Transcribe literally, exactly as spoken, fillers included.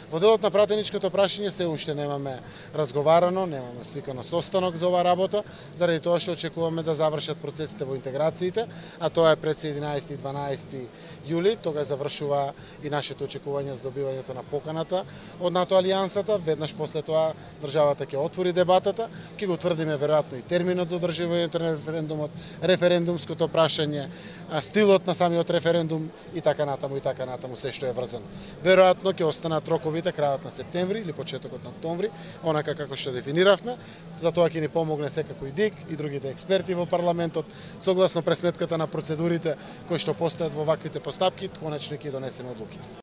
Во делот на пратеничкото прашање се уште немаме разговарано, немаме свикано состанок за оваа работа, заради тоа што очекуваме да завршат процесите во интеграциите, а тоа е пред сединаесети и дванаесети јули, тога завршува и нашето очекување за добивањето на поканата од НАТО алијансата. Веднаш после тоа државата ќе отвори дебатата, ќе го утврдиме веројатно и терминот за одржувањето на референдумот, референдумското прашање, стилот на самиот референдум и така натаму и така натаму се што е врзано. Веројатно ќе останат роковите крајот на септември или почетокот на октомври, онака како што дефиниравме. За тоа ќе ни помогне секако и ДИК и другите експерти во парламентот, согласно пресметката на процедурите кои што постојат во ваквите постапки, конечно ќе донесеме одлуките.